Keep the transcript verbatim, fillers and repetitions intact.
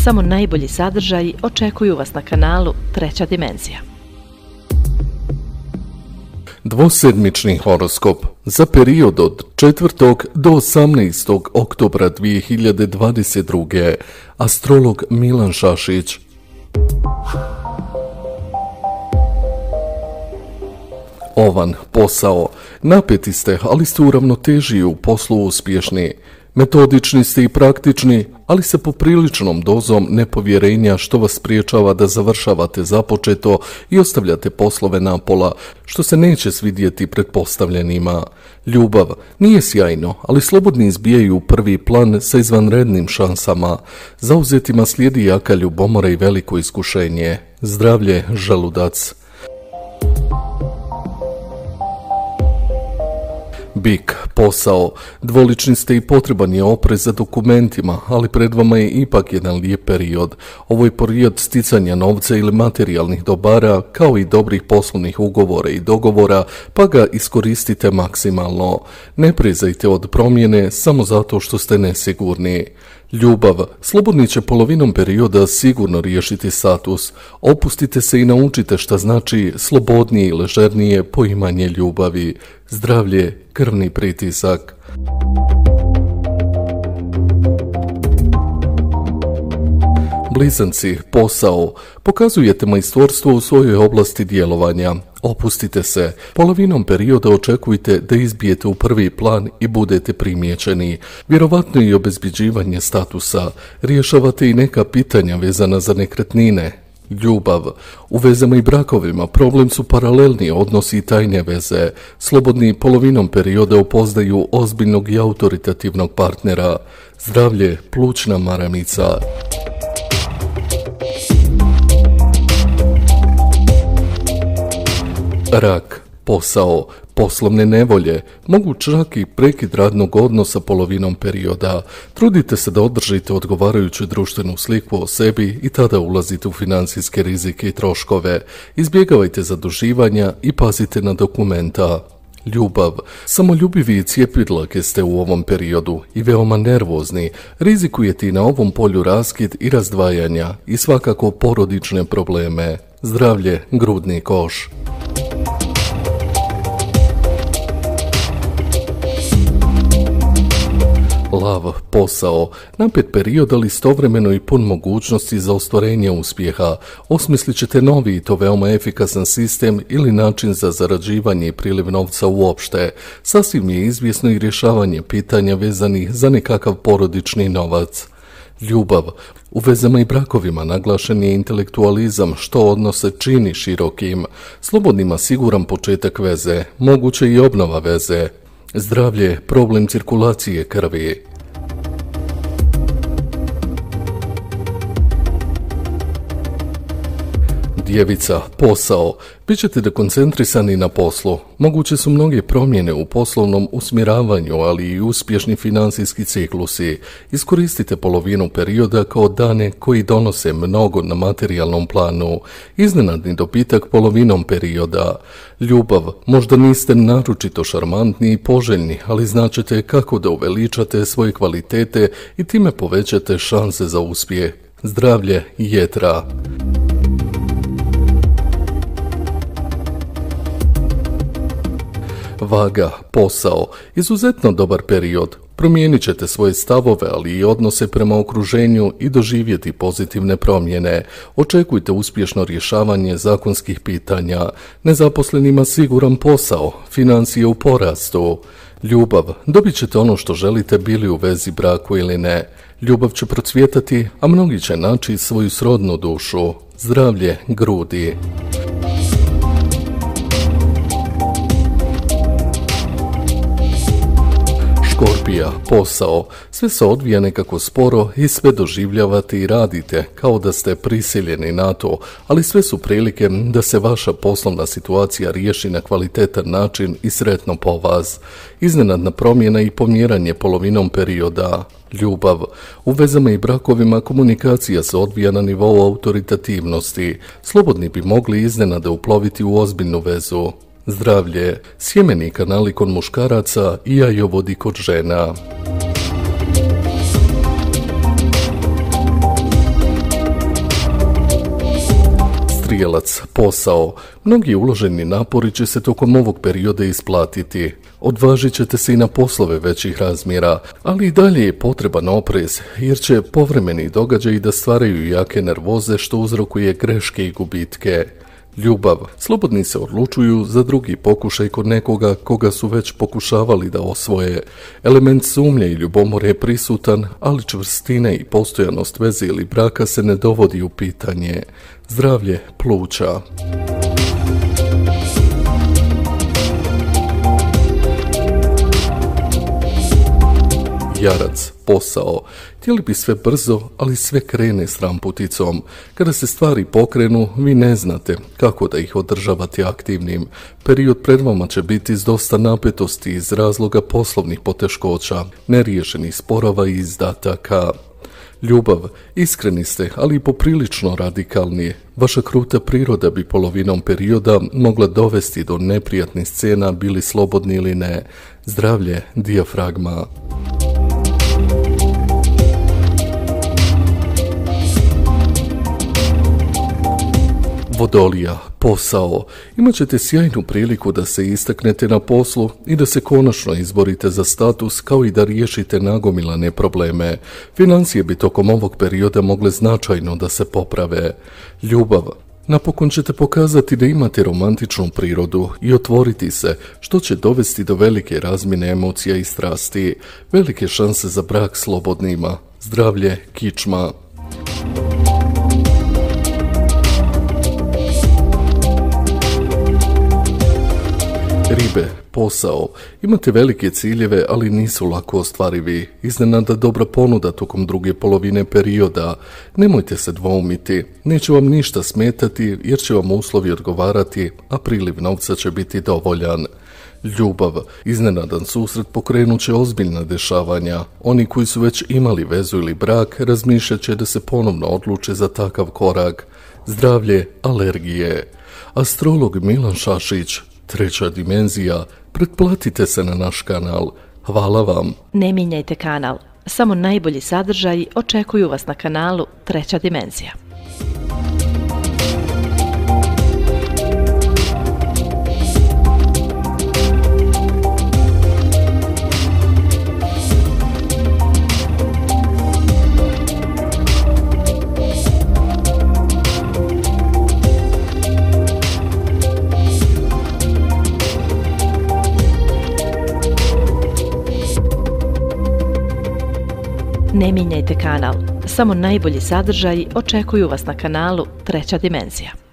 samo najbolji sadržaji očekuju vas na kanalu Treća dimenzija. Dvosedmični horoskop za period od četvrtog do osamnaestog oktobra dvije hiljade dvadeset druge. Astrolog Milan Šašić. Ovan, posao. Napeti ste, ali ste u ravnoteži i u poslu uspješni. Metodični ste i praktični, ali sa popriličnom dozom nepovjerenja što vas spriječava da završavate započeto i ostavljate poslove napola, što se neće svidjeti pretpostavljenima. Ljubav nije sjajno, ali slobodni izbijaju u prvi plan sa izvanrednim šansama. Zauzetima slijedi jaka ljubomora i veliko iskušenje. Zdravlje, želudac. Bik, posao. Dvolični ste i potreban je oprez za dokumentima, ali pred vama je ipak jedan lijep period. Ovo je period sticanja novca ili materijalnih dobara, kao i dobrih poslovnih ugovora i dogovora, pa ga iskoristite maksimalno. Ne prezajte od promjene samo zato što ste nesigurni. Ljubav, slobodni će polovinom perioda sigurno riješiti status. Opustite se i naučite šta znači slobodnije i ležernije poimanje ljubavi. Zdravlje, krvni pritisak. Blizanci, posao. Pokazujete majstorstvo u svojoj oblasti djelovanja. Opustite se. Polovinom perioda očekujte da izbijete u prvi plan i budete primijećeni. Vjerovatno i obezbjeđivanje statusa. Rješavate i neka pitanja vezana za nekretnine. Ljubav. U vezama i brakovima problem su paralelni odnosi i tajne veze. Slobodni polovinom perioda upoznaju ozbiljnog i autoritativnog partnera. Zdravlje, plućna maramica. Rak, posao, poslovne nevolje, mogu čak i prekid radnog odnosa polovinom perioda. Trudite se da održite odgovarajuću društvenu sliku o sebi i tada ulazite u financijske rizike i troškove. Izbjegavajte zaduživanja i pazite na dokumenta. Ljubav. Samoljubivi i cijepidlake ste u ovom periodu i veoma nervozni. Rizikujete i na ovom polju raskid i razdvajanja i svakako porodične probleme. Zdravlje, grudni koš. Lav, posao. Napet period, ali istovremeno i pun mogućnosti za ostvarenje uspjeha. Osmislit ćete novi i to veoma efikasan sistem ili način za zarađivanje i priliv novca uopšte. Sasvim je izvjesno i rješavanje pitanja vezanih za nekakav porodični novac. Ljubav. U vezama i brakovima naglašen je intelektualizam što odnose čini širokim. Slobodnima siguran početak veze, moguće i obnova veze. Zdravlje, problem cirkulacije krvi. Djevica, posao. Bićete dekoncentrisani na poslu. Moguće su mnoge promjene u poslovnom usmjeravanju, ali i uspješni financijski ciklusi. Iskoristite polovinu perioda kao dane koji donose mnogo na materijalnom planu. Iznenadni dobitak polovinom perioda. Ljubav, možda niste naročito šarmantni i poželjni, ali značite kako da uveličate svoje kvalitete i time povećate šanse za uspjeh. Zdravlje, jetra. Vaga, posao, izuzetno dobar period. Promijenit ćete svoje stavove, ali i odnose prema okruženju i doživjeti pozitivne promjene. Očekujte uspješno rješavanje zakonskih pitanja. Nezaposlenima siguran posao, financije u porastu. Ljubav, dobit ćete ono što želite, bili u vezi, braku ili ne. Ljubav će procvjetati, a mnogi će naći svoju srodnu dušu. Zdravlje, grudi. Skorpija, posao. Sve se odvija nekako sporo i sve doživljavate i radite kao da ste prisiljeni na to, ali sve su prilike da se vaša poslovna situacija riješi na kvalitetan način i sretno po vas. Iznenadna promjena i pomjeranje polovinom perioda. Ljubav. U vezama i brakovima komunikacija se odvija na nivou autoritativnosti. Slobodni bi mogli iznenada uploviti u ozbiljnu vezu. Zdravlje. Sjemeni kanali kod muškaraca i jajovodi kod žena. Strijelac, posao. Mnogi uloženi napori će se tokom ovog perioda isplatiti. Odvažit ćete se i na poslove većih razmjera, ali i dalje je potreban oprez, jer će povremeni događaji da stvaraju jake nervoze što uzrokuje greške i gubitke. Ljubav. Slobodni se odlučuju za drugi pokušaj kod nekoga koga su već pokušavali da osvoje. Element sumnje i ljubomore je prisutan, ali čvrstine i postojanost veze ili braka se ne dovodi u pitanje. Zdravlje pluća. Jarac, posao. Htjeli bi sve brzo, ali sve krene s ramputicom. Kada se stvari pokrenu, vi ne znate kako da ih održavate aktivnim. Period pred vama će biti s dosta napetosti iz razloga poslovnih poteškoća, neriješenih sporova i izdataka. Ljubav. Iskreni ste, ali i poprilično radikalni. Vaša kruta priroda bi polovinom perioda mogla dovesti do neprijatnih scena, bili slobodni ili ne. Zdravlje, dijafragma. Vodolija, posao. Imaćete sjajnu priliku da se istaknete na poslu i da se konačno izborite za status, kao i da riješite nagomilane probleme. Financije bi tokom ovog perioda mogle značajno da se poprave. Ljubav. Napokon ćete pokazati da imate romantičnu prirodu i otvoriti se, što će dovesti do velike razmjene emocija i strasti. Velike šanse za brak slobodnima. Zdravlje, kičma. Ribe, posao. Imate velike ciljeve, ali nisu lako ostvarivi. Iznenada dobra ponuda tokom druge polovine perioda. Nemojte se dvoumiti. Neće vam ništa smetati jer će vam uslovi odgovarati, a priliv novca će biti dovoljan. Ljubav. Iznenadan susret pokrenut će ozbiljna dešavanja. Oni koji su već imali vezu ili brak razmišljat će da se ponovno odluče za takav korak. Zdravlje, alergije. Astrolog Milan Šašić. Treća dimenzija. Pretplatite se na naš kanal. Hvala vam. Ne mijenjajte kanal. Samo najbolji sadržaji očekuju vas na kanalu Treća dimenzija. Ne mijenjajte kanal. Samo najbolji sadržaji očekuju vas na kanalu Treća dimenzija.